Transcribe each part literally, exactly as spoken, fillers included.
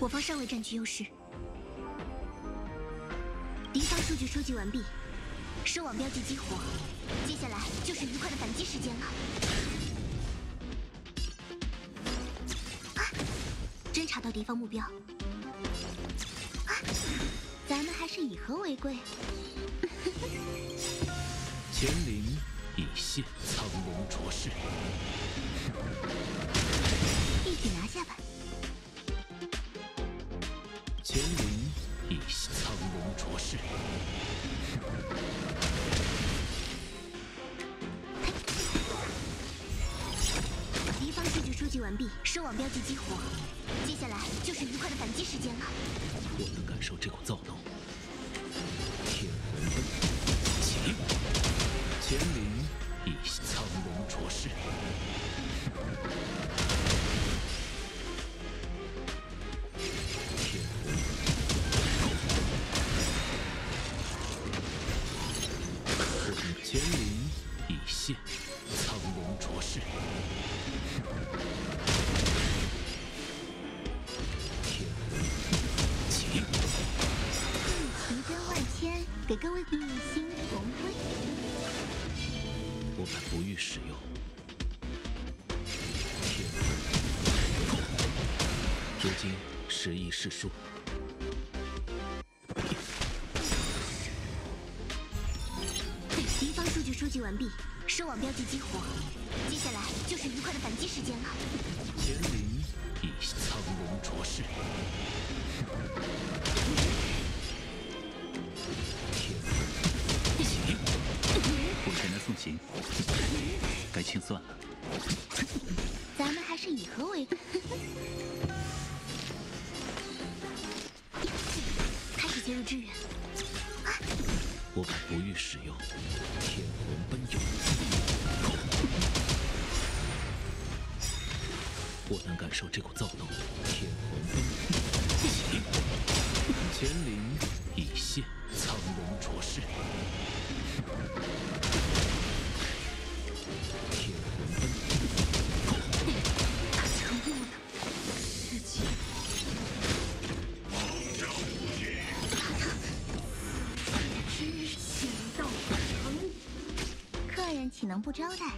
方尚未占据优势，敌方数据收集完毕，收网标记激活，接下来就是愉快的反击时间了。啊！侦查到敌方目标，啊！咱们还是以和为贵。 乾灵已现，苍龙灼世， 一举拿下吧。 乾灵已现，苍龙灼世。 敌方数据收集完毕，收网标记激活，接下来就是愉快的反击时间了。 我能感受这股躁动。天魂奔，起！乾灵已现，苍龙灼世。天魂乾灵已现，苍龙灼世。天魂起！ 奇珍万千，给各位一心同辉。 我敢不予使用。天魂，如今时移世数。 敌方数据收集完毕，收网标记激活，接下来就是愉快的反击时间了。 乾灵已现，苍龙灼世。天魂起！ 我前来送行，该清算了。 咱们还是以和为贵。开始介入支援。 我敢不予使用。天魂奔涌，我能感受这股躁动。天魂奔起！乾灵已现，苍龙灼世。天魂奔， 成功了，事情。知情到成，客人岂能不招待？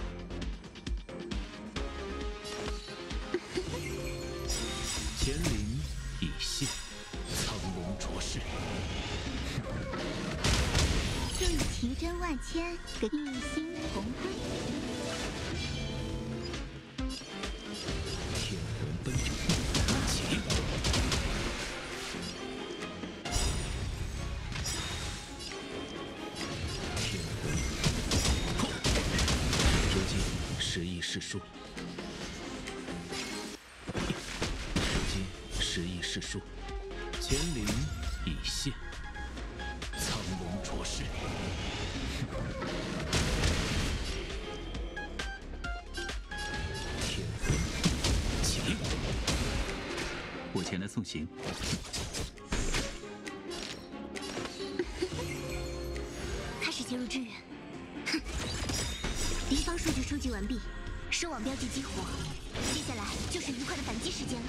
乾灵已现，苍龙灼世。 就以奇珍万千，给一心同辉。 天魂奔涌，起！天魂，如今时移世数。如今时移世数，乾灵已现，苍龙灼世。天魂起！ 我前来送行。 开始介入支援。哼！敌方数据收集完毕，收网标记激活，接下来就是愉快的反击时间了。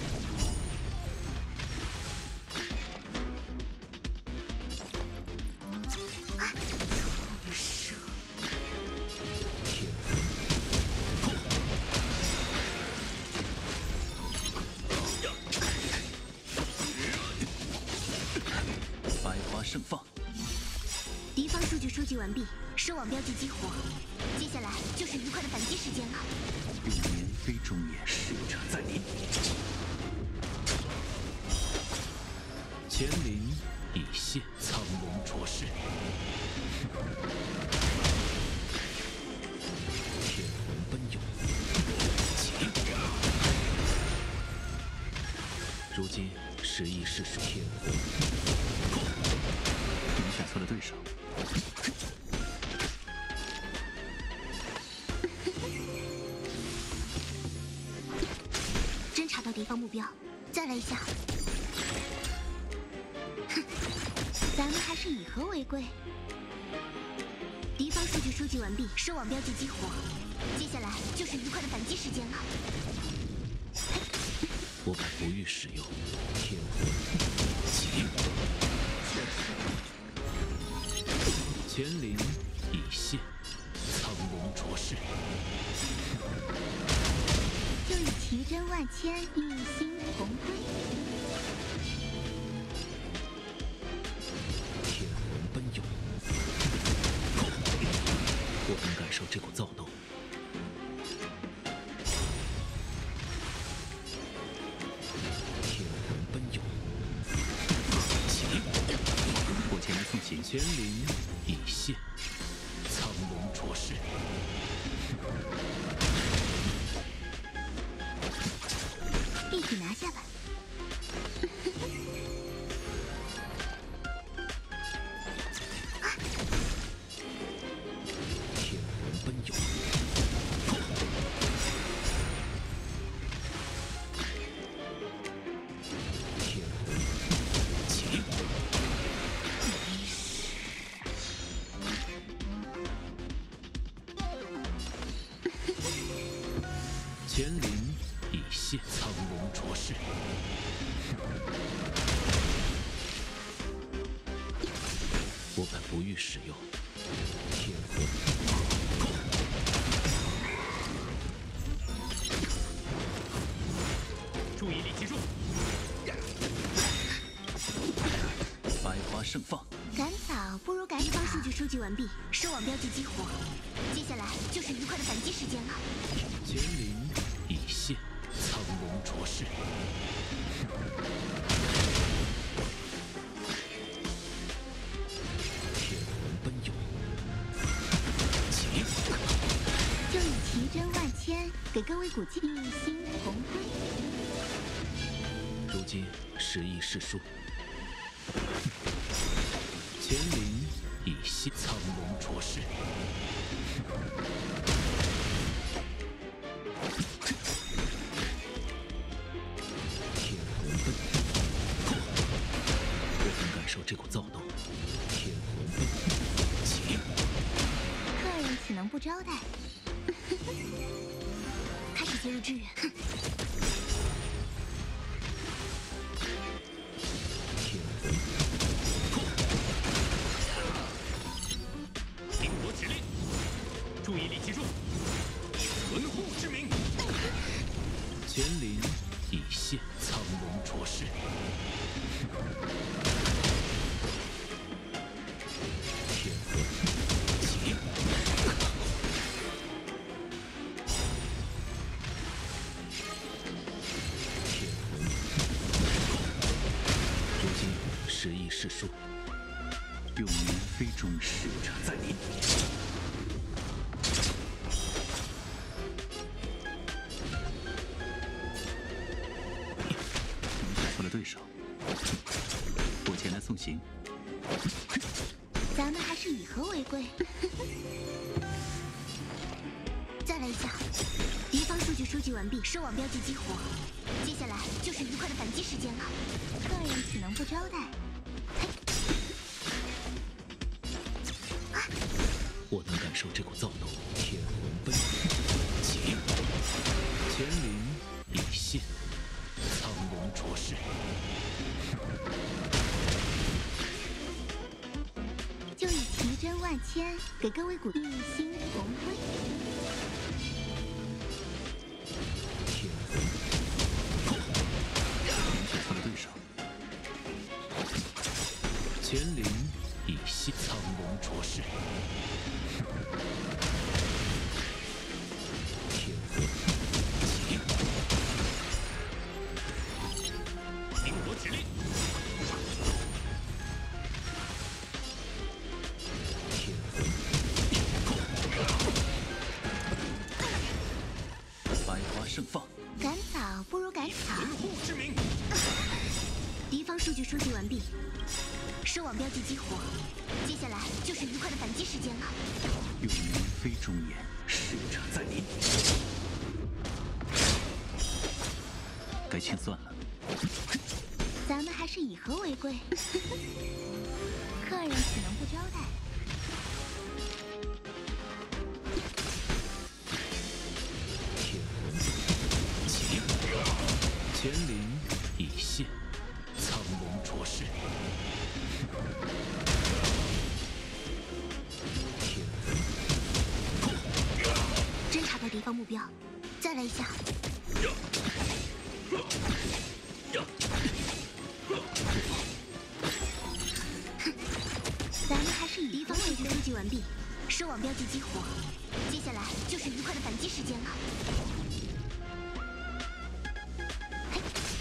百花盛放。 敌方数据收集完毕，收网标记激活，接下来就是愉快的反击时间了。 永年非终年，逝者在临。 乾灵已现，苍龙灼世。天魂奔涌，起！如今时移世数。天魂， 你选错了对手。 侦查到敌方目标，再来一下。哼，咱们还是以和为贵。敌方数据收集完毕，收网标记激活，接下来就是愉快的反击时间了。 我敢不予使用。天魂起，乾灵已现，苍龙浊世。 就以奇珍万千，一心同归。 天魂奔涌，我能感受这股躁动。天魂奔涌，起， 我前来送行。 乾灵已现，苍龙浊世。 一举拿下吧。 天魂奔涌，天魂起，乾灵已现，苍龙浊世。我敢不予使用。天魂， 注意力集中，百花盛放。 赶早不如赶场。敌方数据收集完毕，收网标记激活。接下来就是愉快的反击时间了。 乾灵已现，苍龙浊世。天魂奔涌，起， 就以奇珍万千，给各位古迹一心同归。 如今时易世殊，乾灵已现，苍龙浊世。天魂奔，我能感受这股躁动。天魂奔，起， 客人岂能不招待？开始介入支援。 天魂， 听我指令，注意力集中，以存护之名。 乾灵已现，苍龙浊世。天魂起，天魂，如今时易世殊， 永年非终，使者在临。你找错了对手，我前来送行。 咱们还是以和为贵。再来一下。敌方数据收集完毕，收网标记激活。接下来就是愉快的反击时间了。客人岂能不招待？ 我能感受这股躁动。天魂奔起，乾灵已现，苍龙浊世。 就以奇珍万千，给各位古一心同归。 天魂， 你选错了对手。 乾灵已现，苍龙浊世。天魂起， 听我指令， 天魂， 百花盛放。 赶早不如赶场。 存护之名。 敌方数据收集完毕，收网标记激活。接下来就是愉快的反击时间了。 永年非终年，使者在临。该清算了。 咱们还是以和为贵。客人岂能不招待？ 天魂起，乾灵敌方目标。再来一下。咱们还是以敌方数据收集完毕，收网标记激活。接下来就是愉快的反击时间了。嘿，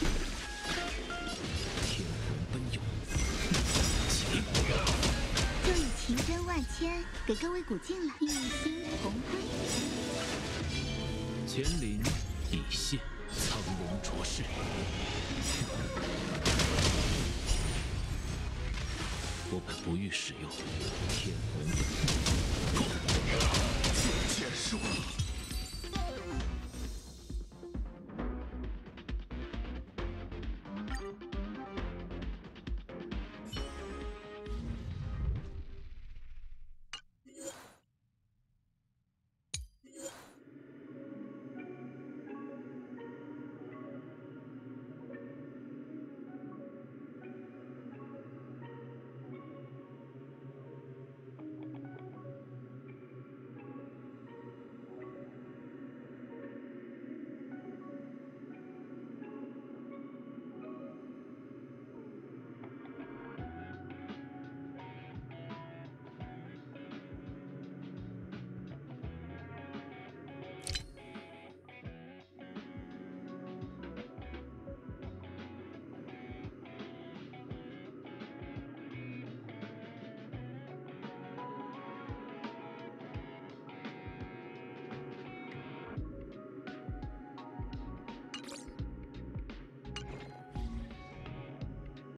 天魂奔涌，起！ 就以情真万千给各位鼓劲了，一心同归。 乾鳞已现，苍龙着势。我本不欲使用天魂奔涌， 就结束了。